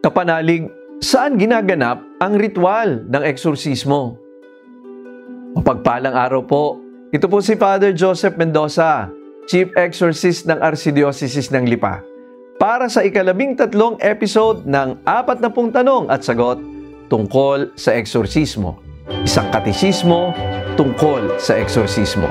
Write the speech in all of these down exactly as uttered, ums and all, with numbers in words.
Kapanalig, saan ginaganap ang ritual ng eksorsismo? Mapagpalang araw po. Ito po si Father Joseph Mendoza, Chief Exorcist ng Archdiocese ng Lipa, para sa ikalabing tatlong episode ng apat na pung tanong at sagot tungkol sa eksorsismo. Isang katisismo tungkol sa eksorsismo.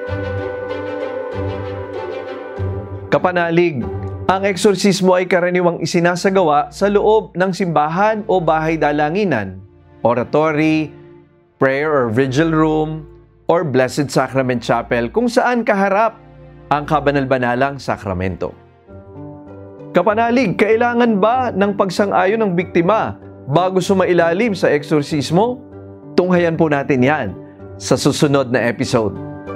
Kapanalig, ang eksorsismo ay karaniwang isinasagawa sa loob ng simbahan o bahay dalanginan, oratory, prayer or vigil room, or Blessed Sacrament Chapel kung saan kaharap ang kabanal-banalang sakramento. Kapanalig, kailangan ba ng pagsang-ayon ng biktima bago sumailalim sa eksorsismo? Tunghayan po natin yan sa susunod na episode.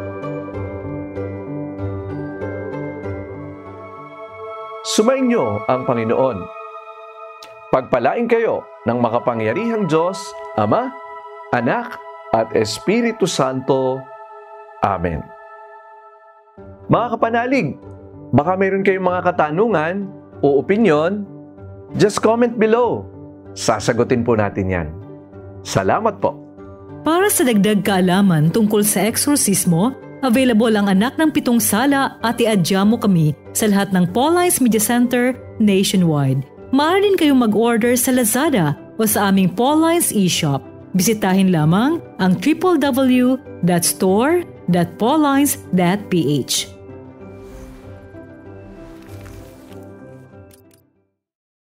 Sumainyo ang Panginoon. Pagpalain kayo ng makapangyarihang Diyos, Ama, Anak, at Espiritu Santo. Amen. Mga kapanalig, baka mayroon kayong mga katanungan o opinyon, just comment below. Sasagutin po natin yan. Salamat po. Para sa dagdag kaalaman tungkol sa eksorsismo, available ang Anak ng Pitong Sala at i-adya mo kami sa lahat ng Paulines Media Center nationwide. Maaari din kayong mag-order sa Lazada o sa aming Paulines e-shop. Bisitahin lamang ang w w w dot store dot paulines dot p h.